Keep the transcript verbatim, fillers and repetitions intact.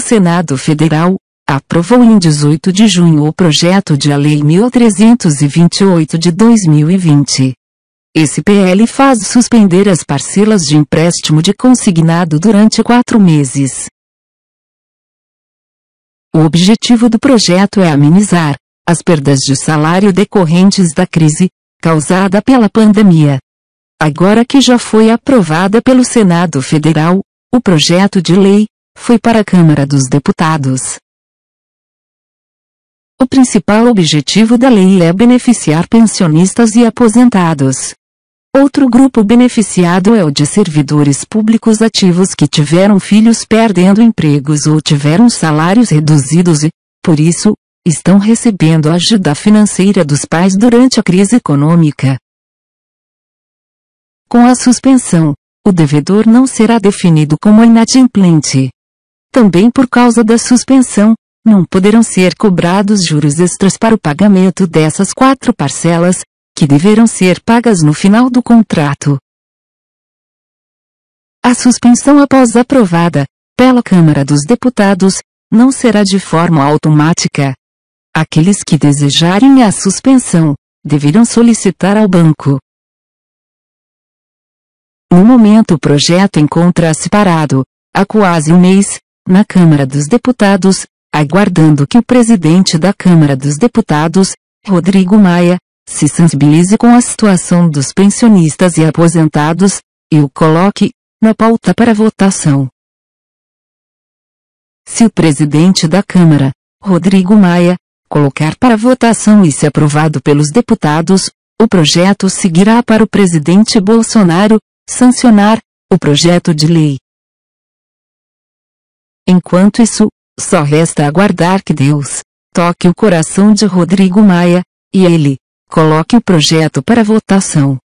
Senado Federal, aprovou em dezoito de junho o projeto de Lei mil trezentos e vinte e oito de dois mil e vinte. Esse P L faz suspender as parcelas de empréstimo de consignado durante quatro meses. O objetivo do projeto é amenizar as perdas de salário decorrentes da crise causada pela pandemia. Agora que já foi aprovada pelo Senado Federal, o projeto de lei foi para a Câmara dos Deputados. O principal objetivo da lei é beneficiar pensionistas e aposentados. Outro grupo beneficiado é o de servidores públicos ativos que tiveram filhos perdendo empregos ou tiveram salários reduzidos e, por isso, estão recebendo ajuda financeira dos pais durante a crise econômica. Com a suspensão, o devedor não será definido como inadimplente. Também por causa da suspensão, não poderão ser cobrados juros extras para o pagamento dessas quatro parcelas, que deverão ser pagas no final do contrato. A suspensão após aprovada pela Câmara dos Deputados não será de forma automática. Aqueles que desejarem a suspensão deverão solicitar ao banco. No momento o projeto encontra-se parado, há quase um mês, na Câmara dos Deputados, aguardando que o presidente da Câmara dos Deputados, Rodrigo Maia, se sensibilize com a situação dos pensionistas e aposentados, e o coloque na pauta para votação. Se o presidente da Câmara, Rodrigo Maia, colocar para votação e se aprovado pelos deputados, o projeto seguirá para o presidente Bolsonaro sancionar o projeto de lei. Enquanto isso, só resta aguardar que Deus toque o coração de Rodrigo Maia, e ele coloque o projeto para votação.